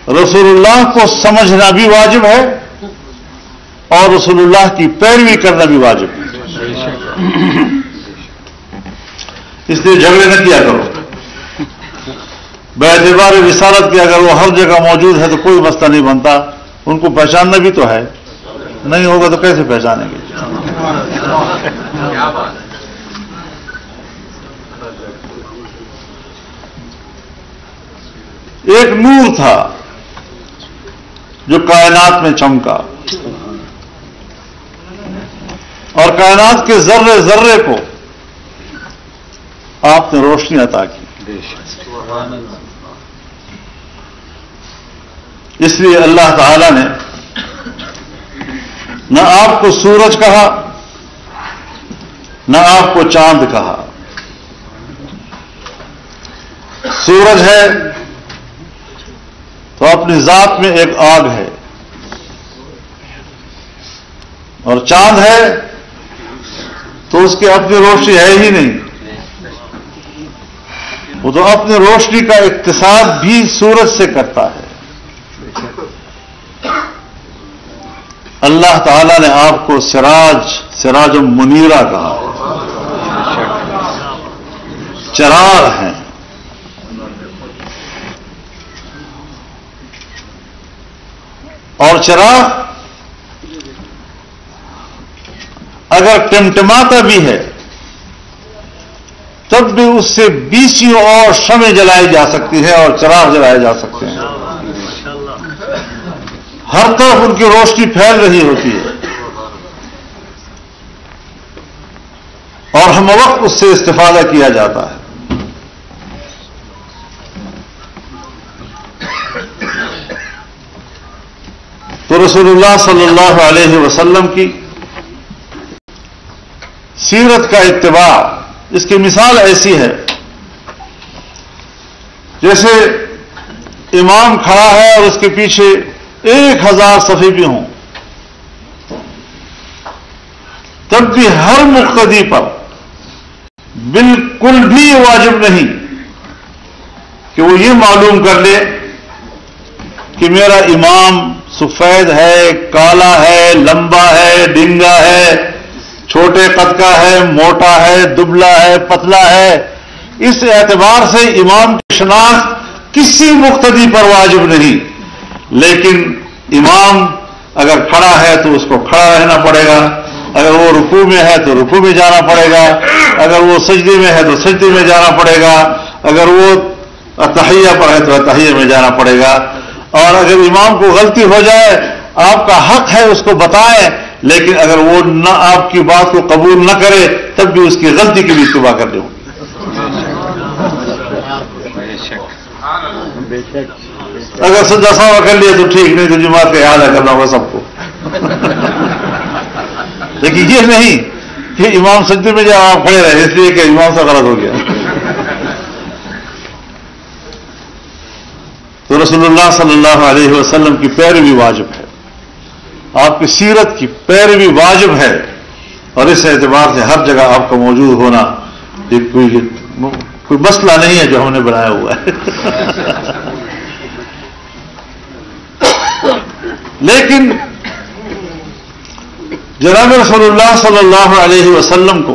رسول اللہ کو سمجھنا بھی واجب ہے اور رسول اللہ کی پیروی کرنا بھی واجب ہے. اس لیے جھگڑے نہ کیا کرو. باعتبار رسالت کے اگر وہ ہر جگہ موجود ہے تو کوئی مسئلہ نہیں بنتا. ان کو پہچاننا بھی تو ہے, نہیں ہوگا تو کیسے پہچانیں گے؟ ایک نور تھا جو کائنات میں چمکا اور کائنات کے ذرے ذرے کو آپ نے روشنی عطا کی. اس لیے اللہ تعالی نے نہ آپ کو سورج کہا نہ آپ کو چاند کہا. سورج ہے تو اپنی ذات میں ایک آگ ہے, اور چاند ہے تو اس کی اپنی روشنی ہے ہی نہیں. وہ تو اپنی روشنی کا اقتصاد بھی سورج سے کرتا ہے. اللہ تعالی نے آپ کو سراج منیرہ کہا. چراغ ہیں. اور چراغ اگر ٹمٹماتا بھی ہے تب بھی اس سے 20 اور شمع جلائی جا سکتی ہے اور چراغ جلائے جا سکتے ہیں. ہر طرف ان کی روشنی پھیل رہی ہوتی ہے اور ہم وقت اس سے استفادہ کیا جاتا ہے. تو رسول اللہ صلی اللہ علیہ وسلم کی سیرت کا اتباع, اس کی مثال ایسی ہے جیسے امام کھڑا ہے اور اس کے پیچھے 1000 صفی بھی ہوں, تب بھی ہر مقتدی پر بالکل بھی واجب نہیں کہ وہ یہ معلوم کر لے کہ میرا امام سفید ہے, کالا ہے, لمبا ہے, ڈنگا ہے, چھوٹے قد کا ہے, موٹا ہے, دبلا ہے, پتلا ہے. اس اعتبار سے امام کی شناخت کسی مقتدی پر واجب نہیں. لیکن امام اگر کھڑا ہے تو اس کو کھڑا رہنا پڑے گا, اگر وہ رکوع میں ہے تو رکوع میں جانا پڑے گا, اگر وہ سجدے میں ہے تو سجدے میں جانا پڑے گا, اگر وہ تحیہ پر ہے تو تحیہ میں جانا پڑے گا. اور اگر امام کو غلطی ہو جائے آپ کا حق ہے اس کو بتائیں, لیکن اگر وہ نہ آپ کی بات کو قبول نہ کرے تب بھی اس کی غلطی کی بھی اتباع کر دیں. اگر سجدہ سہو کر لیا تو ٹھیک, نہیں تو جماعت کا اعادہ کرنا ہوگا سب کو. لیکن یہ نہیں کہ امام سجدے میں جائے آپ کھڑے رہے اس لیے کہ امام سے غلط ہو گیا. تو رسول اللہ صلی اللہ علیہ وسلم کی پیروی واجب ہے, آپ کی سیرت کی پیروی واجب ہے, اور اس اعتبار سے ہر جگہ آپ کا موجود ہونا کوئی مسئلہ نہیں ہے جو ہم نے بنایا ہوا ہے. لیکن جناب رسول اللہ صلی اللہ علیہ وسلم کو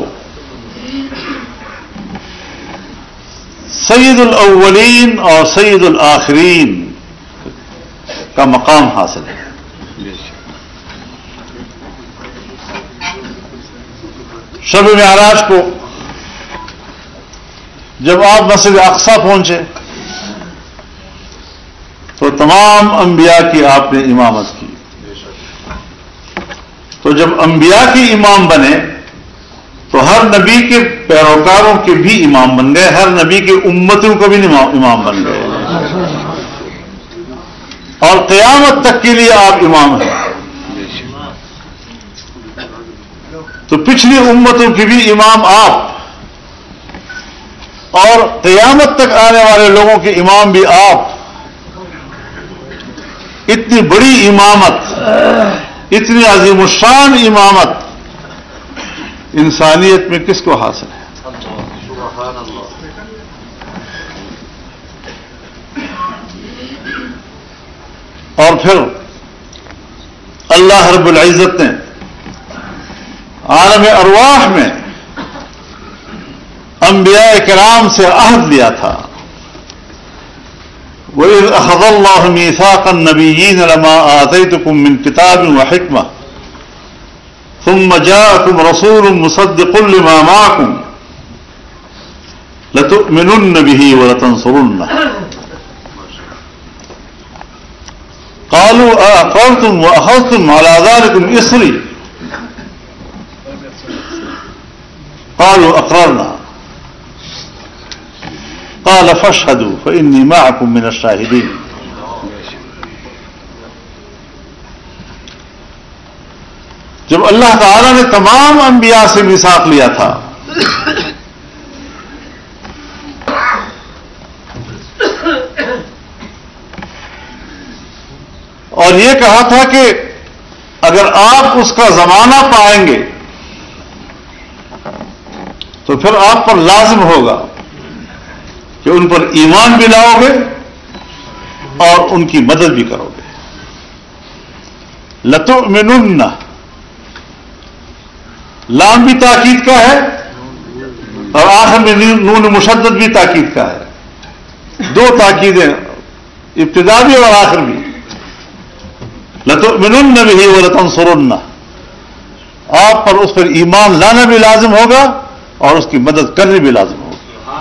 سید الاولین اور سید الآخرین کا مقام حاصل ہے. شب معراج کو جب آپ مسجد اقصی پہنچے تو تمام انبیاء کی آپ نے امامت کی. تو جب انبیاء کی امام بنے تو ہر نبی کے پیروکاروں کے بھی امام بن گئے, ہر نبی کے امتوں کو بھی امام بن گئے, اور قیامت تک کے لیے آپ امام ہیں. تو پچھلی امتوں کے بھی امام آپ, اور قیامت تک آنے والے لوگوں کے امام بھی آپ. اتنی بڑی امامت, اتنی عظیم الشان امامت انسانیت میں کس کو حاصل ہے؟ اور پھر اللہ رب العزت نے عالم ارواح میں انبیاء کرام سے عہد لیا تھا. وَإِذْ أَخَذَ اللَّهُ مِيثَاقَ النَّبِيِّينَ لَمَا آتَيْتُكُم مِّن كِتَابٍ وَحِكْمَةٍ ثُمَّ جَاءَكُمْ رَسُولٌ مُّصَدِّقٌ لِّمَا مَعَكُمْ لَتُؤْمِنُنَّ بِهِ وَلَتَنصُرُنَّهُ قالوا أأقررتم وأخذتم على ذلكم إصري قالوا أقررنا قال فاشهدوا فإني معكم من الشاهدين. جب اللہ تعالی نے تمام انبیاء سے میثاق لیا تھا اور یہ کہا تھا کہ اگر آپ اس کا زمانہ پائیں گے تو پھر آپ پر لازم ہوگا کہ ان پر ایمان بھی لاؤ گے اور ان کی مدد بھی کرو گے. لتؤمنن لام بھی تاکید کا ہے اور آخر میں نون مشدد بھی تاکید کا ہے. دو تاکیدیں ابتدا بھی اور آخر بھی. لتؤمنن به ولتنصرنہ آپ پر اس پر ایمان لانا بھی لازم ہوگا اور اس کی مدد کرنی بھی لازم ہوگی.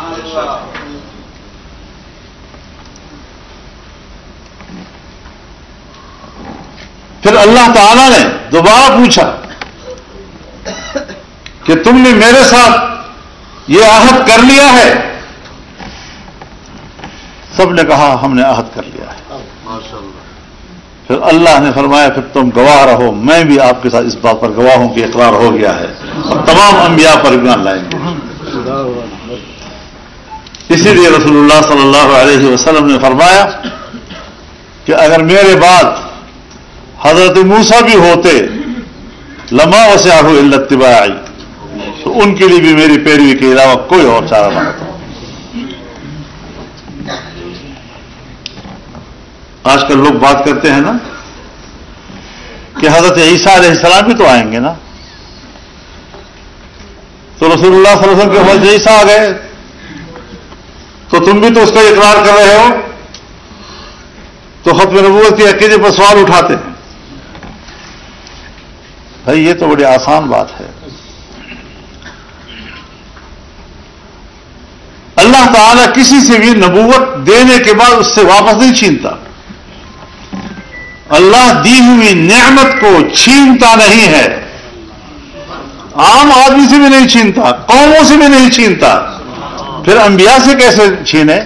پھر اللہ تعالی نے دوبارہ پوچھا کہ تم نے میرے ساتھ یہ عہد کر لیا ہے؟ سب نے کہا ہم نے عہد کر لیا ہے. پھر اللہ نے فرمایا پھر تم گواہ رہو، میں بھی آپ کے ساتھ اس بات پر گواہ ہوں کہ اقرار ہو گیا ہے اور تمام انبیاء پر ایمان لائیں گے. اسی لیے رسول اللہ صلی اللہ علیہ وسلم نے فرمایا کہ اگر میرے بعد حضرت موسیٰ بھی ہوتے لما وسعہ الا اتباعی تو ان کے لیے بھی میری پیروی کے علاوہ کوئی اور چارہ نہ ہوتا. آج کل لوگ بات کرتے ہیں نا کہ حضرت عیسیٰ علیہ السلام بھی تو آئیں گے نا، تو رسول اللہ صلی اللہ علیہ وسلم کے حضرت عیسیٰ آ گئے تو تم بھی تو اس کا اقرار کر رہے ہو، تو ختم نبوت کے عقیدے پر سوال اٹھاتے ہیں. بھائی یہ تو بڑی آسان بات ہے. اللہ تعالیٰ کسی سے بھی نبوت دینے کے بعد اس سے واپس نہیں چھینتا. اللہ دی ہوئی نعمت کو چھینتا نہیں ہے. عام آدمی سے بھی نہیں چھینتا، قوموں سے بھی نہیں چھینتا، پھر انبیاء سے کیسے چھینے؟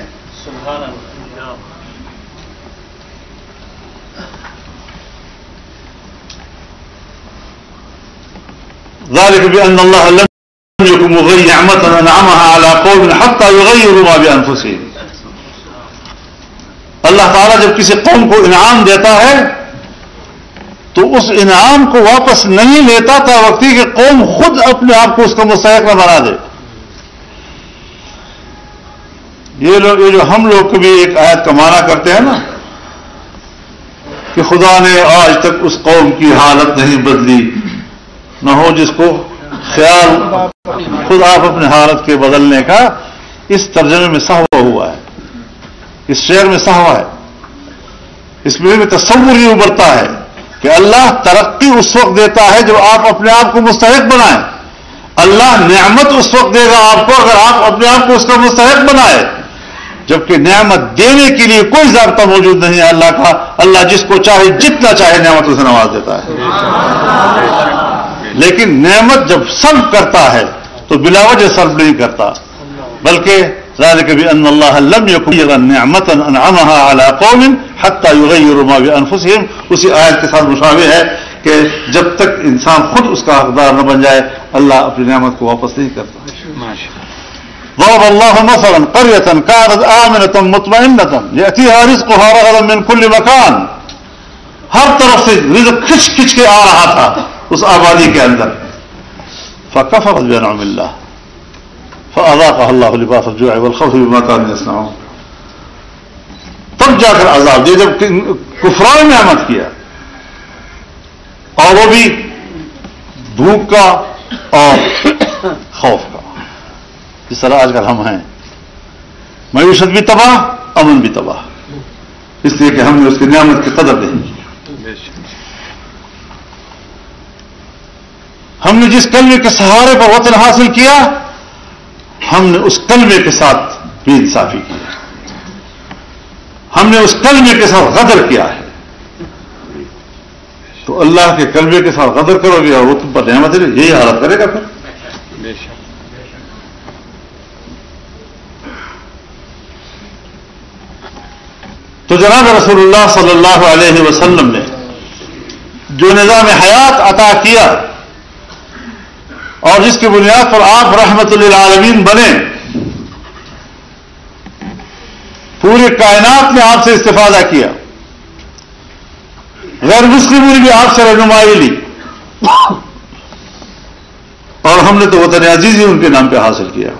ذلك بأن الله لم يكن مغيرا نعمة أنعمها على قوم حتى يغيروا ما بأنفسهم. اللہ تعالیٰ جب کسی قوم کو انعام دیتا ہے تو اس انعام کو واپس نہیں لیتا تا وقتی کہ قوم خود اپنے آپ کو اس کا مستحق نہ بنا دے. یہ جو ہم لوگ کبھی ایک آیت کا معنی کرتے ہیں نا کہ خدا نے آج تک اس قوم کی حالت نہیں بدلی، نہ ہو جس کو خیال خود آپ اپنے حالت کے بدلنے کا، اس ترجمے میں سہوا ہوا ہے، اس شعر میں سہوا ہے. اس میں تصور یہ ابھرتا ہے کہ اللہ ترقی اس وقت دیتا ہے جب آپ اپنے آپ کو مستحق بنائیں. اللہ نعمت اس وقت دے گا آپ کو اگر آپ اپنے آپ کو اس کا مستحق بنائے، جبکہ نعمت دینے کے لیے کوئی ضابطہ موجود نہیں ہے اللہ کا. اللہ جس کو چاہے جتنا چاہے نعمت اسے نواز دیتا ہے، لیکن نعمت جب صرف کرتا ہے تو بلا وجہ صرف نہیں کرتا، بلکہ ذلك بأن الله لم يكن مغيرا نعمة أنعمها على قوم حتى يغيروا ما بأنفسهم. اسی آیت کے ساتھ مشابہ ہے کہ جب تک انسان خود اس کا حقدار نہ بن جائے اللہ اپنی نعمت کو واپس نہیں کرتا. ضرب الله مثلا قرية كانت آمنة مطمئنة يأتيها رزقها رغدا من كل مكان. ہر طرف سے رزق کھچ کھچ کے آ رہا تھا اس آبادی کے اندر. فكفرت بأنعم الله فأذاقها الله لباس الجوع والخوف بما كانوا يصنعون. تب تب جا کر عذاب دے جب کفران نعمت کیا، اور وہ بھی بھوک کا اور خوف کا، جس طرح آج کل ہم ہیں، معیشت بھی تباہ، امن بھی تباہ، اس لیے کہ ہم نے اس کی نعمت کی قدر نہیں کی۔ ہم نے جس کلمے کے سہارے پر وطن حاصل کیا، ہم نے اس کلمے کے ساتھ بے انصافی کی، ہم نے اس کلمے کے ساتھ غدر کیا ہے۔ تو اللہ کے کلمے کے ساتھ غدر کرو گے اور وہ تم پر نعمت ہے، یہی حالت کرے گا پھر۔ تو جناب رسول اللہ صلی اللہ علیہ وسلم نے جو نظام حیات عطا کیا اور جس کی بنیاد پر آپ رحمت للعالمین بنے، پورے کائنات نے آپ سے استفادہ کیا، غیر مسلموں نے بھی آپ سے رہنمائی لی، اور ہم نے تو وطن عزیز ہی ان کے نام پہ حاصل کیا۔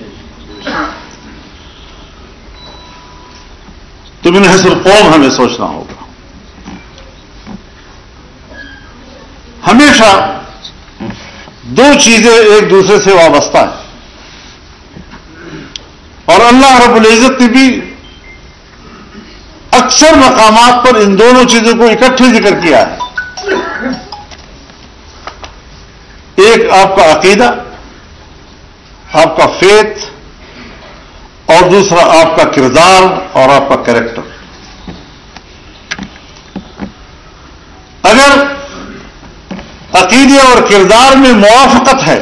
تو من حیث القوم ہمیں سوچنا ہوگا، ہمیشہ دو چیزیں ایک دوسرے سے وابستہ ہیں، اور اللہ رب العزت نے بھی اکثر مقامات پر ان دونوں چیزوں کو اکٹھے ذکر کیا ہے۔ ایک آپ کا عقیدہ، آپ کا فیتھ، اور دوسرا آپ کا کردار اور آپ کا کریکٹر۔ اگر عقیدے اور کردار میں موافقت ہے،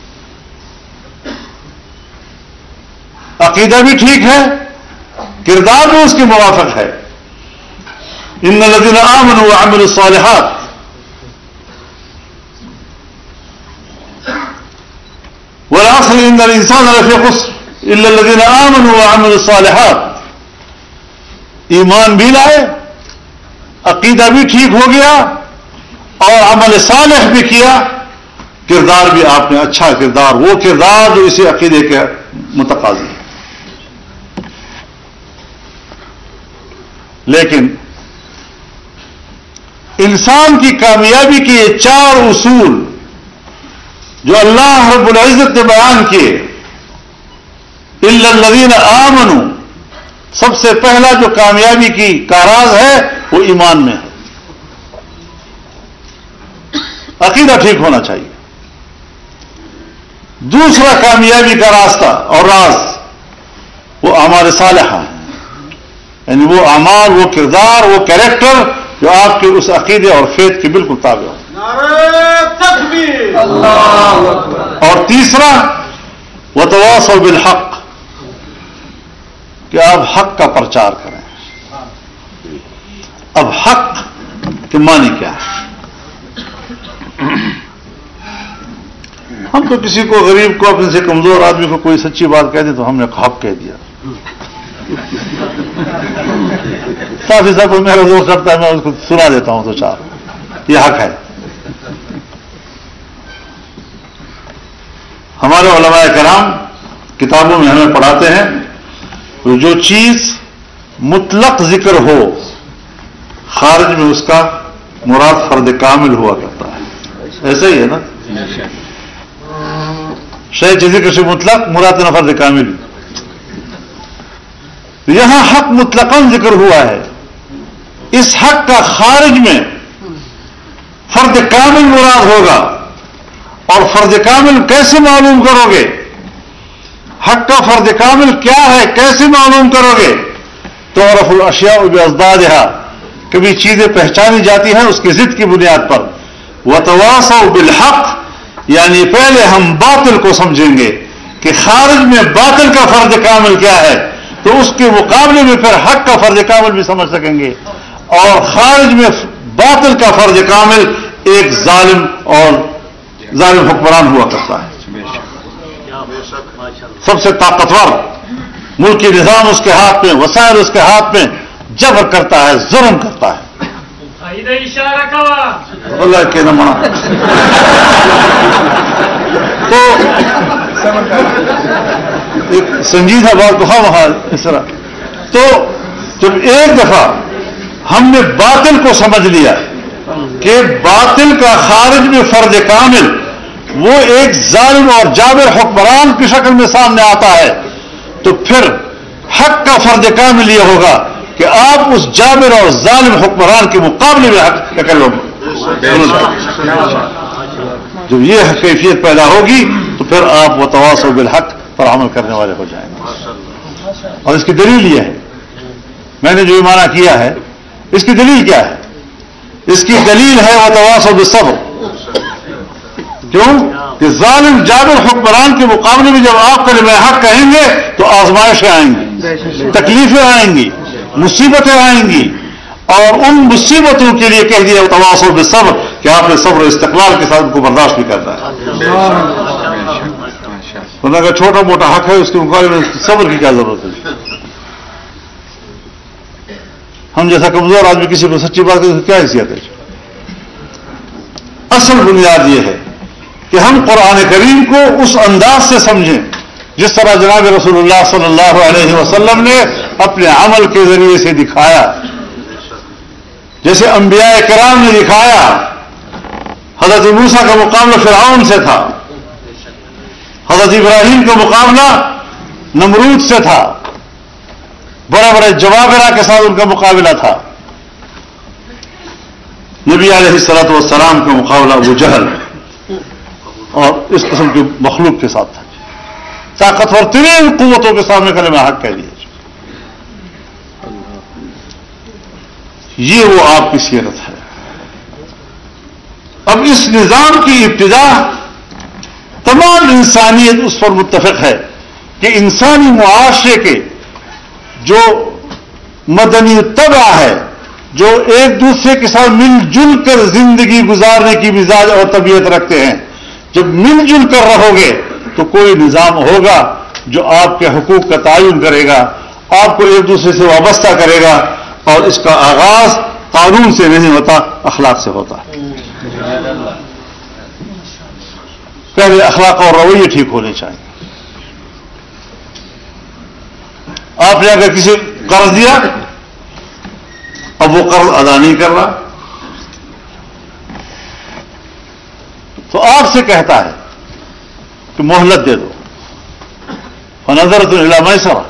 عقیدہ بھی ٹھیک ہے، کردار بھی اس کے موافق ہے، ان الذین آمنوا وعملوا الصالحات والعصر ان الانسان لفی خسر الا الذین آمنوا وعملوا الصالحات، ایمان بھی لائے، عقیدہ بھی ٹھیک ہو گیا اور عمل صالح بھی کیا، کردار بھی آپ نے اچھا کردار، وہ کردار جو اسی عقیدے کے متقاضی ہے۔ لیکن انسان کی کامیابی کے یہ چار اصول جو اللہ رب العزت نے بیان کیے، الا الذین آمنوا، سب سے پہلا جو کامیابی کی کاراز ہے وہ ایمان میں ہے، عقیدہ ٹھیک ہونا چاہیے۔ دوسرا کامیابی کا راستہ اور راز وہ اعمال صالحہ ہیں، یعنی وہ اعمال، وہ کردار، وہ کریکٹر جو آپ کے اس عقیدے اور فیت کے بالکل تابع ہو۔ نعرہ تکبیر، اللہ اکبر۔ اور تیسرا وتواصوا بالحق، کہ آپ حق کا پرچار کریں۔ اب حق کے معنی کیا ہے؟ ہم تو کسی کو، غریب کو، اپنے سے کمزور آدمی کو کوئی سچی بات کہہ دے تو ہم نے حق کہہ دیا۔ کافی صاحب کو میرا دوست کرتا ہے، میں اس کو سنا دیتا ہوں تو چار، یہ حق ہے۔ ہمارے علماء کرام کتابوں میں ہمیں پڑھاتے ہیں جو چیز مطلق ذکر ہو، خارج میں اس کا مراد فرد کامل ہوا کرتا ہے، ایسا ہی ہے نا؟ شے ذکر سے مطلق مراد نہ فرد کامل، یہاں حق مطلقاً ذکر ہوا ہے، اس حق کا خارج میں فرد کامل مراد ہوگا، اور فرد کامل کیسے معلوم کرو گے؟ حق کا فرد کامل کیا ہے، کیسے معلوم کرو گے؟ تعرف الاشیاء بازدادها، کبھی چیزیں پہچانی جاتی ہیں اس کی ضد کی بنیاد پر۔ وتواصوا بالحق، یعنی پہلے ہم باطل کو سمجھیں گے کہ خارج میں باطل کا فرد کامل کیا ہے، تو اس کے مقابلے میں پھر حق کا فرد کامل بھی سمجھ سکیں گے، اور خارج میں باطل کا فرد کامل ایک ظالم اور ظالم حکمران ہوا کرتا ہے۔ سب سے طاقتور ملکی نظام اس کے ہاتھ میں، وسائل اس کے ہاتھ میں، جبر کرتا ہے، ظلم کرتا ہے۔ اللہ کے نمانا تو ایک سنجیدہ بات کو وہاں اس طرح تو جب ایک دفعہ ہم نے باطل کو سمجھ لیا کہ باطل کا خارج میں فرد کامل وہ ایک ظالم اور جابر حکمران کی شکل میں سامنے آتا ہے، تو پھر حق کا فرد کامل یہ ہوگا کہ آپ اس جابر اور ظالم حکمران کے مقابلے میں حق کر لو. جب یہ کیفیت پیدا ہوگی تو پھر آپ وتواصوا بالحق پر عمل کرنے والے ہو جائیں گے. اور اس کی دلیل یہ ہے، میں نے جو یہ معنی کیا ہے اس کی دلیل کیا ہے؟ اس کی دلیل ہے وتواصوا بالصبر. کیوں کہ ظالم جابر حکمران کے مقابلے میں جب آپ کلمہ حق کہیں گے تو آزمائشیں آئیں گی، تکلیفیں آئیں گی، مصیبتیں آئیں گی، اور ان مصیبتوں کے لیے کہہ دیا وتواصوا بالصبر کہ آپ نے صبر و استقلال کے ساتھ ان کو برداشت بھی کرنا ہے. ورنہ اگر چھوٹا موٹا حق ہے اس کے مقابلے میں صبر کی کیا ضرورت ہے؟ ہم جیسا کمزور آدمی کسی کو سچی بات کرے تو کیا حیثیت ہے؟ اصل بنیاد یہ ہے کہ ہم قرآن کریم کو اس انداز سے سمجھیں جس طرح جناب رسول اللہ صلی اللہ علیہ وسلم نے اپنے عمل کے ذریعے سے دکھایا، جیسے انبیاء کرام نے دکھایا. حضرت موسیٰ کا مقابلہ فرعون سے تھا، حضرت ابراہیم کا مقابلہ نمرود سے تھا، بڑے بڑے جبابرہ کے ساتھ ان کا مقابلہ تھا. نبی علیہ الصلوۃ والسلام کا مقابلہ ابو جہل اور اس قسم کے مخلوق کے ساتھ تھا. طاقتور ترین قوتوں کے سامنے کلمہ حق کہہ دیا. یہ وہ آپ کی سیرت ہے. اب اس نظام کی ابتدا تمام انسانیت اس پر متفق ہے کہ انسانی معاشرے کے جو مدنی طبع ہے، جو ایک دوسرے کے ساتھ مل جل کر زندگی گزارنے کی مزاج اور طبیعت رکھتے ہیں، جب مل جل کر رہو گے تو کوئی نظام ہوگا جو آپ کے حقوق کا تعین کرے گا، آپ کو ایک دوسرے سے وابستہ کرے گا. اور اس کا آغاز قانون سے نہیں ہوتا، اخلاق سے ہوتا ہے. پہلے اخلاق اور رویے ٹھیک ہونے چاہیے. آپ نے اگر کسی قرض دیا، اب وہ قرض ادا نہیں کر رہا، تو آپ سے کہتا ہے کہ مہلت دے دو، فنظرۃ الی میسرہ.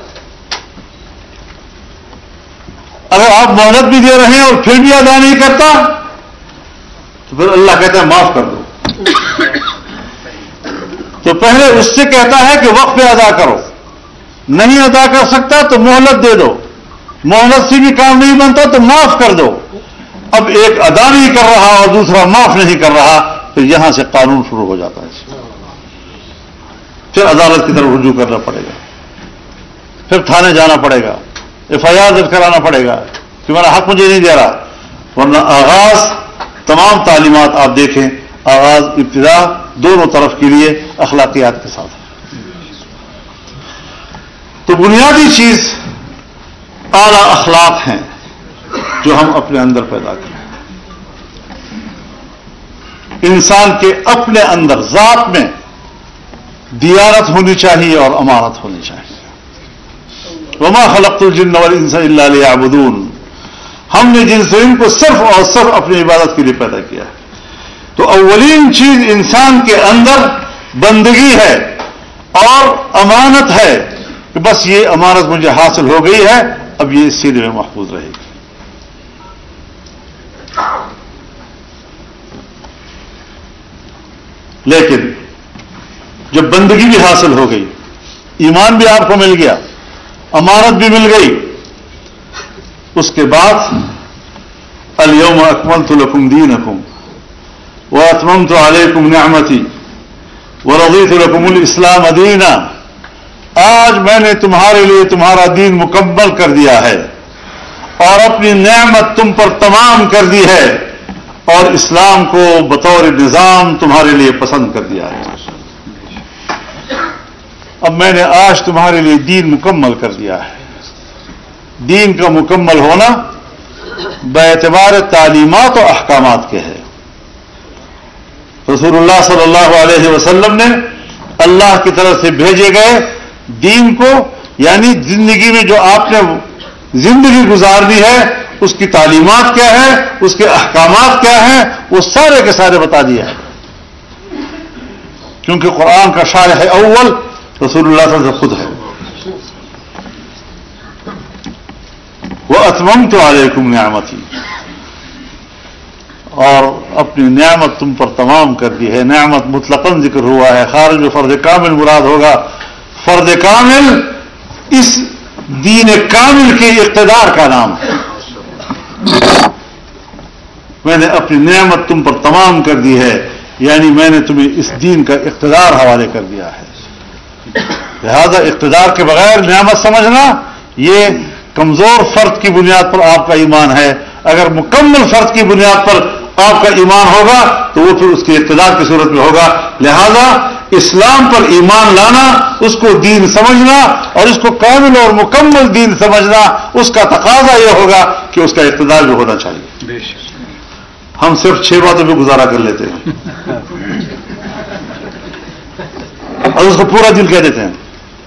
اگر آپ مہلت بھی دے رہے ہیں اور پھر بھی ادا نہیں کرتا تو پھر اللہ کہتا ہے معاف کر دو. تو پہلے اس سے کہتا ہے کہ وقت پہ ادا کرو، نہیں ادا کر سکتا تو مہلت دے دو، مہلت سے بھی کام نہیں بنتا تو معاف کر دو. اب ایک ادا نہیں کر رہا اور دوسرا معاف نہیں کر رہا، پھر یہاں سے قانون شروع ہو جاتا ہے. پھر عدالت کی طرف رجوع کرنا پڑے گا، پھر تھانے جانا پڑے گا، FIR درج کرانا پڑے گا کہ میرا حق مجھے نہیں دے رہا. ورنہ آغاز تمام تعلیمات آپ دیکھیں، آغاز ابتدا دونوں طرف کے لیے اخلاقیات کے ساتھ. تو بنیادی چیز اعلی اخلاق ہیں جو ہم اپنے اندر پیدا کریں. انسان کے اپنے اندر ذات میں دیانت ہونی چاہیے اور امانت ہونی چاہیے. وما خلقت الجن والانس الا ليعبدون. ہم نے جن سے ان کو صرف اور صرف اپنی عبادت کے لیے پیدا کیا ہے. تو اولین چیز انسان کے اندر بندگی ہے اور امانت ہے کہ بس یہ امانت مجھے حاصل ہو گئی ہے، اب یہ اس سیدھے میں محفوظ رہے گی. لیکن جب بندگی بھی حاصل ہو گئی، ایمان بھی آپ کو مل گیا، امانت بھی مل گئی، اس کے بعد الیوم اکملت لکم دینکم واتممت علیکم نعمتی ورضیت لکم الاسلام دینا. آج میں نے تمہارے لیے تمہارا دین مکمل کر دیا ہے اور اپنی نعمت تم پر تمام کر دی ہے اور اسلام کو بطور نظام تمہارے لیے پسند کر دیا ہے. اب میں نے آج تمہارے لیے دین مکمل کر دیا ہے. دین کا مکمل ہونا باعتبار تعلیمات و احکامات کے ہے. رسول اللہ صلی اللہ علیہ وسلم نے اللہ کی طرف سے بھیجے گئے دین کو، یعنی زندگی میں جو آپ نے زندگی گزارنی ہے اس کی تعلیمات کیا ہے، اس کے احکامات کیا ہیں، وہ سارے کے سارے بتا دیا ہے. کیونکہ قرآن کا شارح اول رسول اللہ صلی اللہ علیہ وسلم خود ہے. وَأَتْمَمْتُ عَلَيْكُمْ نِعْمَتِي، اور اپنی نعمت تم پر تمام کر دی ہے. نعمت مطلقاً ذکر ہوا ہے، خارج میں فرد کامل مراد ہوگا. فرد کامل اس دین کامل کے اقتدار کا نام ہے. میں نے اپنی نعمت تم پر تمام کر دی ہے، یعنی میں نے تمہیں اس دین کا اقتدار حوالے کر دیا ہے. لہذا اقتدار کے بغیر نعمت سمجھنا یہ کمزور فرد کی بنیاد پر آپ کا ایمان ہے. اگر مکمل فرد کی بنیاد پر آپ کا ایمان ہوگا تو وہ پھر اس کے اقتدار کی صورت میں ہوگا. لہذا اسلام پر ایمان لانا، اس کو دین سمجھنا اور اس کو کامل اور مکمل دین سمجھنا، اس کا تقاضا یہ ہوگا کہ اس کا اقتدار بھی ہونا چاہیے. ہم صرف 6 باتوں پہ گزارا کر لیتے ہیں اور اس کو پورا دل کہہ دیتے ہیں.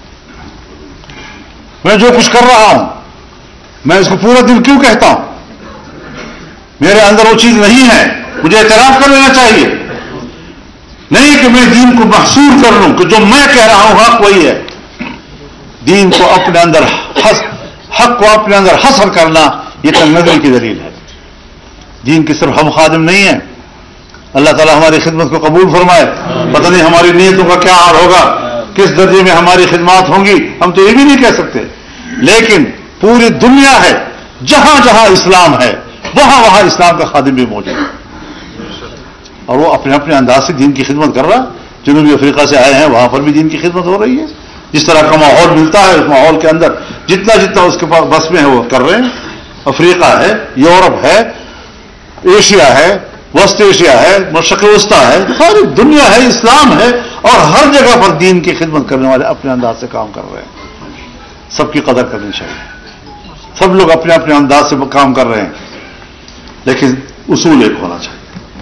میں جو کچھ کر رہا ہوں میں اس کو پورا دل کیوں کہتا ہوں؟ میرے اندر وہ چیز نہیں ہے، مجھے اعتراف کر لینا چاہیے. نہیں کہ میں دین کو محصور کر لوں کہ جو میں کہہ رہا ہوں حق وہی ہے. دین کو اپنے اندر حق کو اپنے اندر حصر کرنا یہ تنگ نظری کی دلیل ہے. دین کی صرف ہم خادم نہیں ہیں. اللہ تعالیٰ ہماری خدمت کو قبول فرمائے. پتہ نہیں ہماری نیتوں کا کیا حال ہوگا، کس درجے میں ہماری خدمات ہوں گی، ہم تو یہ بھی نہیں کہہ سکتے. لیکن پوری دنیا ہے، جہاں جہاں اسلام ہے وہاں وہاں اسلام کا خادم بھی موجود ہے، اور وہ اپنے اپنے انداز سے دین کی خدمت کر رہا. جنوبی افریقہ سے آئے ہیں، وہاں پر بھی دین کی خدمت ہو رہی ہے. جس طرح کا ماحول ملتا ہے اس ماحول کے اندر جتنا اس کے پاس بس میں ہے وہ کر رہے ہیں. افریقہ ہے، یورپ ہے، ایشیا ہے، وسط ایشیا ہے، مشرق وسطی ہے، ساری دنیا ہے، اسلام ہے، اور ہر جگہ پر دین کی خدمت کرنے والے اپنے انداز سے کام کر رہے ہیں. سب کی قدر کرنی چاہیے. سب لوگ اپنے اپنے انداز سے کام کر رہے ہیں، لیکن اصول ایک ہونا چاہیے.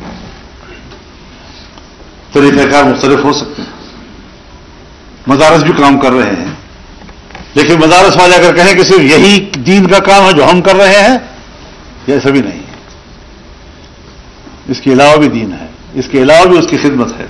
طریقہ کار مختلف ہو سکتے ہیں. مدارس بھی کام کر رہے ہیں، لیکن مدارس والے اگر کہیں کہ صرف یہی دین کا کام ہے جو ہم کر رہے ہیں، یہ ایسا بھی نہیں ہے. اس کے علاوہ بھی دین ہے، اس کے علاوہ بھی اس کی خدمت ہے.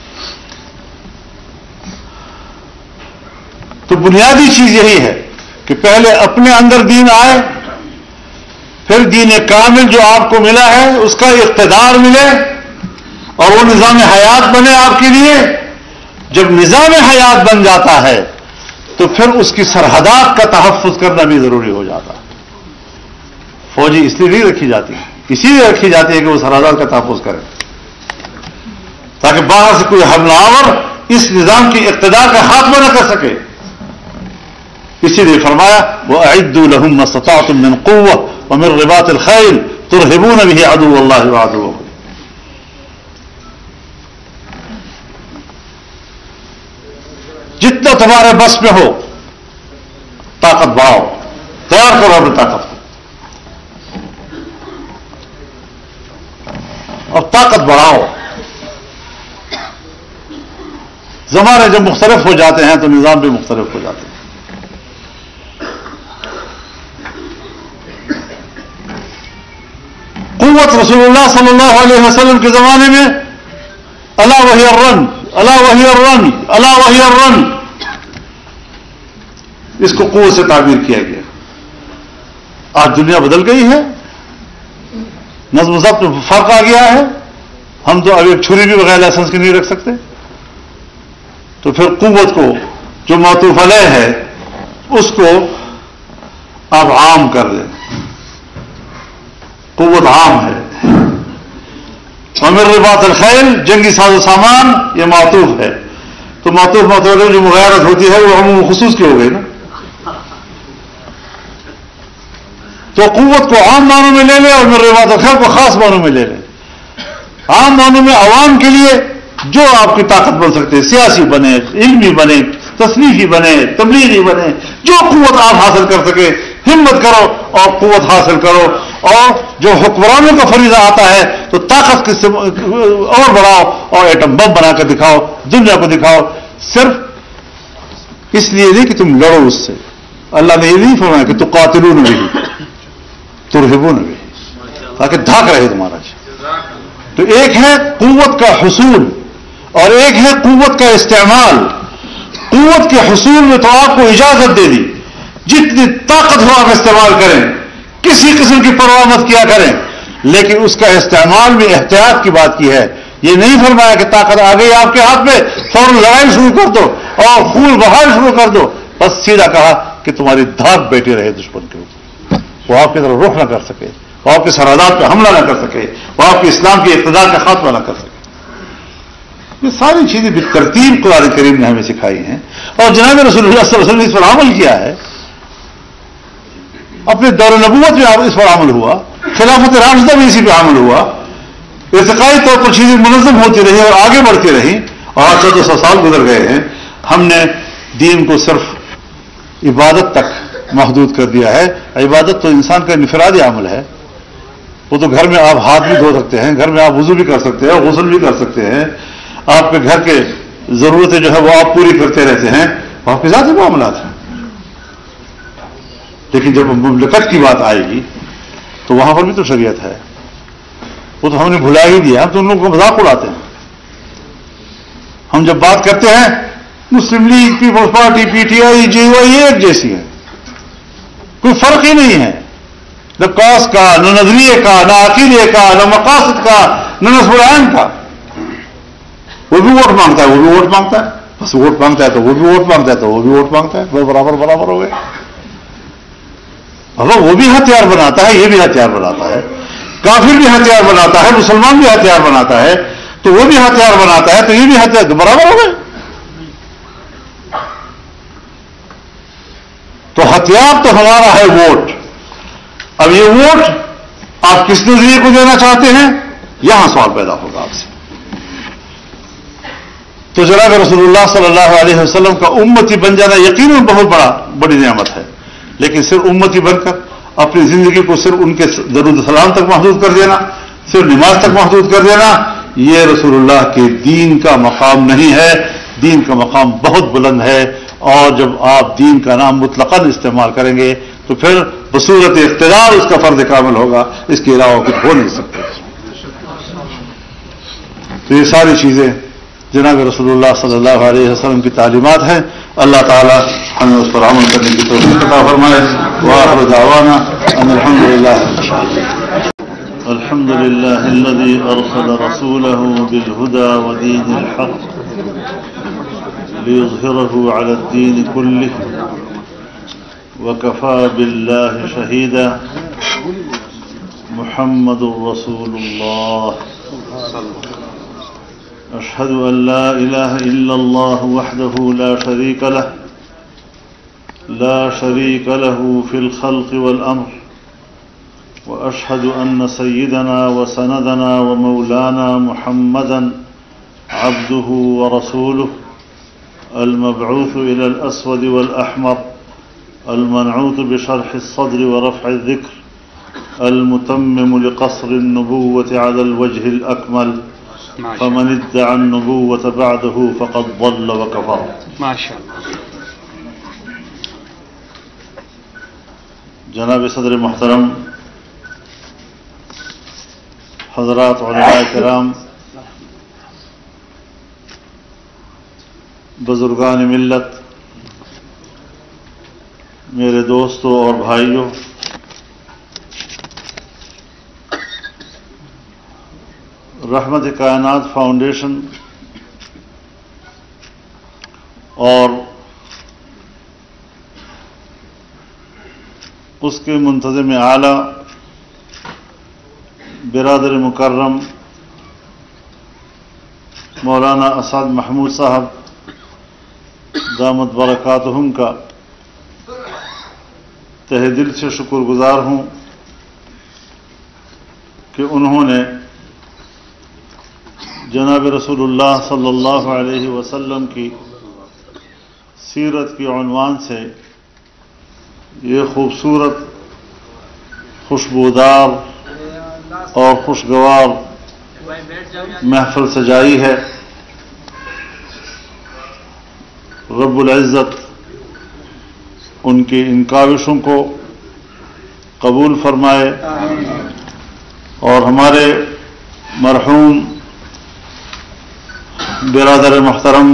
تو بنیادی چیز یہی ہے کہ پہلے اپنے اندر دین آئے، پھر دین کامل جو آپ کو ملا ہے اس کا اقتدار ملے اور وہ نظام حیات بنے آپ کے لیے. جب نظام حیات بن جاتا ہے تو پھر اس کی سرحدات کا تحفظ کرنا بھی ضروری ہو جاتا ہے. فوجی اس لیے نہیں رکھی جاتی، اسی لیے رکھی جاتی ہے کہ وہ سرحدات کا تحفظ کرے، تاکہ باہر سے کوئی حملہ آور اس نظام کی اقتدار کا خاتمہ نہ کر سکے. اسی لیے فرمایا وَأَعِدُّوا لَهُم مَّا اسْتَطَعْتُم مِّن قُوَّةٍ وَمِن رِّبَاطِ الْخَيْلِ تُرْهِبُونَ بِهِ عَدُوَّ اللَّهِ وَعَدُوَّكُمْ. جتنا تمہارے بس میں ہو طاقت بڑھاؤ، تیار کرو اپنی طاقت کو، اور طاقت بڑھاؤ. زمانے جب مختلف ہو جاتے ہیں تو نظام بھی مختلف ہو جاتے ہیں. قوت رسول اللہ صلی اللہ علیہ وسلم کے زمانے میں الا وہی الرن، الا وہی الرن، الا وہی الرن، اس کو قوت سے تعبیر کیا گیا. آج دنیا بدل گئی ہے، نظم و ضبط میں فرق آ گیا ہے. ہم تو اب ایک چھری بھی بغیر لائسنس کی نہیں رکھ سکتے. تو پھر قوت کو جو معطوف علیہ ہے اس کو آپ عام کر دیں. قوت عام ہے. ومن رباط الخیل، جنگی ساز و سامان، یہ معطوف ہے. تو معطوف جو مغایرت ہوتی ہے وہ عموم خصوص کی ہو گئی نا. تو قوت کو عام معنوں میں لے لے اور من رباط الخیل کو خاص معنوں میں لے لے. عام معنوں میں عوام کے لیے جو آپ کی طاقت بن سکتے، سیاسی بنے، علمی بنے، تصنیفی بنے، تبلیغی بنے، جو قوت آپ حاصل کر سکے ہمت کرو اور قوت حاصل کرو. اور جو حکمرانوں کا فریضہ آتا ہے تو طاقت اور بڑھاؤ اور ایٹم بم بنا کر دکھاؤ، دنیا کو دکھاؤ. صرف اس لیے نہیں کہ تم لڑو اس سے، اللہ نے یہ نہیں فرمایا کہ تقاتلون بھی ترہبون بھی، تاکہ دھاک رہے تمہارا جی۔ تو ایک ہے قوت کا حصول اور ایک ہے قوت کا استعمال۔ قوت کے حصول میں تو آپ کو اجازت دے دی، جتنی طاقت ہو آپ استعمال کریں، کسی قسم کی پرواہ مت کیا کریں، لیکن اس کا استعمال میں احتیاط کی بات کی ہے۔ یہ نہیں فرمایا کہ طاقت آ گئی آپ کے ہاتھ میں فوراً لڑائی شروع کر دو اور خون بہانا شروع کر دو، بس سیدھا کہا کہ تمہاری دھاک بیٹھی رہے دشمن کے اوپر، وہ آپ کی طرف رخ نہ کر سکے، وہ آپ کی سرحدات پہ حملہ نہ کر سکے، وہ آپ کے اسلام کی اقتدار کا خاتمہ نہ کر سکے۔ یہ ساری چیزیں بالترتیب قرآن کریم نے ہمیں سکھائی ہیں، اور جناب رسول اللہ صلی اللہ علیہ وسلم نے اس پر عمل کیا ہے۔ اپنے دور نبوت میں اس پر عمل ہوا، خلافت راشدہ میں اسی پہ عمل ہوا، ارتقائی طور پر چیزیں منظم ہوتی رہی اور آگے بڑھتی رہی، اور 1400 سال گزر گئے ہیں۔ ہم نے دین کو صرف عبادت تک محدود کر دیا ہے۔ عبادت تو انسان کا انفرادی عمل ہے، وہ تو گھر میں آپ ہاتھ بھی دھو سکتے ہیں، گھر میں آپ وضو بھی کر سکتے ہیں، غسل بھی کر سکتے ہیں، آپ کے گھر کے ضرورتیں جو ہے وہ آپ پوری کرتے رہتے ہیں، وہ آپ کے ذاتی معاملات ہیں۔ لیکن جب مملکت کی بات آئے گی تو وہاں پر بھی تو شریعت ہے، وہ تو ہم نے بھلا ہی دیا، ہم تو ان لوگوں کو مذاق اڑاتے ہیں۔ ہم جب بات کرتے ہیں Muslim League, Peoples Party, P T I, J U I ایک جیسی ہے، کوئی فرق ہی نہیں ہے، نہ کاس کا، نہ نظریے کا، نہ عقیدے کا، نہ مقاصد کا، نہ نصب العین کا۔ وہ بھی ووٹ مانگتا ہے، وہ بھی ووٹ مانگتا ہے، بس ووٹ مانگتا ہے تو وہ بھی ووٹ مانگتا ہے تو وہ بھی ووٹ مانگتا ہے، بس برابر برابر ہو گئے۔ اگر وہ بھی ہتھیار بناتا ہے، یہ بھی ہتھیار بناتا ہے، کافر بھی ہتھیار بناتا ہے، مسلمان بھی ہتھیار بناتا ہے، تو وہ بھی ہتھیار بناتا ہے تو یہ بھی ہتھیار، برابر ہو گئے۔ تو ہتھیار تو ہمارا ہے ووٹ۔ اب یہ ووٹ آپ کس نظریے کو دینا چاہتے ہیں، یہاں سوال پیدا ہوگا آپ سے۔ تو جناب رسول اللہ صلی اللہ علیہ وسلم کا امتی بن جانا یقیناً بہت بڑی نعمت ہے، لیکن صرف امتی بن کر اپنی زندگی کو صرف ان کے درود سلام تک محدود کر دینا، صرف نماز تک محدود کر دینا، یہ رسول اللہ کے دین کا مقام نہیں ہے۔ دین کا مقام بہت بلند ہے، اور جب آپ دین کا نام مطلقاً استعمال کریں گے تو پھر بصورت اقتدار اس کا فرض کامل ہوگا، اس کے علاوہ کچھ ہو نہیں سکتے۔ تو یہ ساری چیزیں جناب رسول اللہ صلی اللہ علیہ وسلم کی تعلیمات ہیں۔ اللہ تعالی ہمیں اس پر عمل کرنے کی توفیق عطا فرمائے۔ وآخر دعوانا ان الحمد للہ الحمد للہ الذي ارسل رسوله بالهدى ودين الحق ليظهره على الدين كله وكفى بالله شهيدا محمد رسول الله أشهد أن لا إله إلا الله وحده لا شريك له في الخلق والأمر وأشهد أن سيدنا وسندنا ومولانا محمدا عبده ورسوله المبعوث إلى الأسود والأحمر المنعوت بشرح الصدر ورفع الذكر المتمم لقصر النبوة على الوجه الأكمل فمن ادعى النبوة بعده فقد ضل وكفر۔ ما شاء اللہ۔ جناب صدر محترم، حضرات علماء کرام، بزرگان ملت، میرے دوستوں اور بھائیوں، رحمت کائنات فاؤنڈیشن اور اس کے منتظم اعلیٰ برادر مکرم مولانا اسعد محمود صاحب دامت برکاتہم کا تہ دل سے شکر گزار ہوں کہ انہوں نے جناب رسول اللہ صلی اللہ علیہ وسلم کی سیرت کی عنوان سے یہ خوبصورت، خوشبودار اور خوشگوار محفل سجائی ہے۔ رب العزت ان کی ان کاوشوں کو قبول فرمائے اور ہمارے مرحوم برادر محترم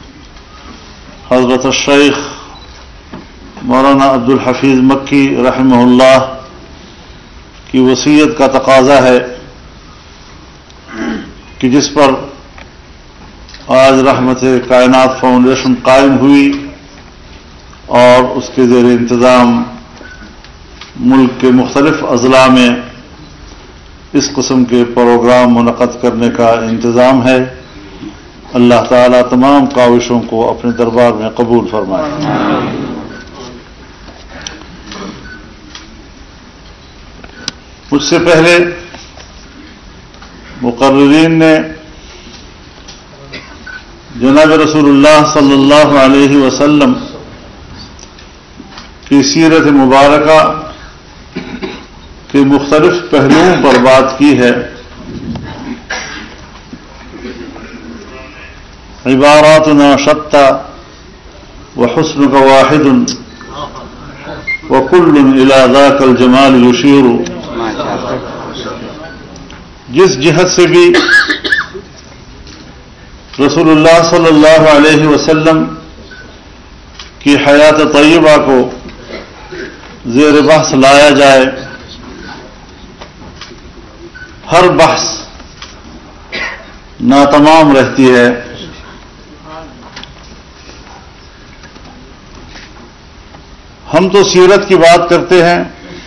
حضرت الشیخ مولانا عبدالحفیظ مکی رحمہ اللہ کی وصیت کا تقاضا ہے کہ جس پر آج رحمت کائنات فاؤنڈیشن قائم ہوئی اور اس کے زیر انتظام ملک کے مختلف اضلاع میں اس قسم کے پروگرام منعقد کرنے کا انتظام ہے. اللہ تعالیٰ تمام کاوشوں کو اپنے دربار میں قبول فرمائے. مجھ سے پہلے مقررین نے جناب رسول اللہ صلی اللہ علیہ وسلم کی سیرت مبارکہ کے مختلف پہلوؤں پر بات کی ہے. عباراتنا شتى وحسنك واحد وكل الى ذاك الجمال يشير. جس جہت سے بھی رسول اللہ صلی اللہ علیہ وسلم کی حیات طیبہ کو زیر بحث لایا جائے، ہر بحث ناتمام رہتی ہے. ہم تو سیرت کی بات کرتے ہیں،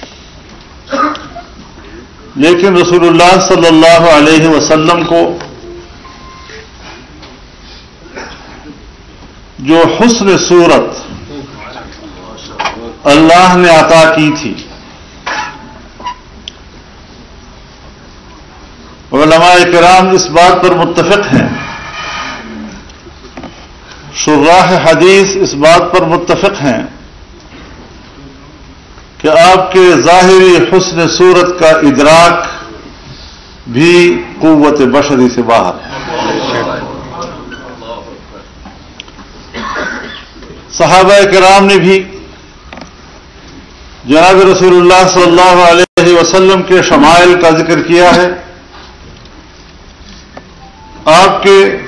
لیکن رسول اللہ صلی اللہ علیہ وسلم کو جو حسن صورت اللہ نے عطا کی تھی، علماء کرام اس بات پر متفق ہیں، شراح حدیث اس بات پر متفق ہیں کہ آپ کے ظاہری حسن صورت کا ادراک بھی قوت بشری سے باہر ہے. صحابہ کرام نے بھی جناب رسول اللہ صلی اللہ علیہ وسلم کے شمائل کا ذکر کیا ہے. آپ کے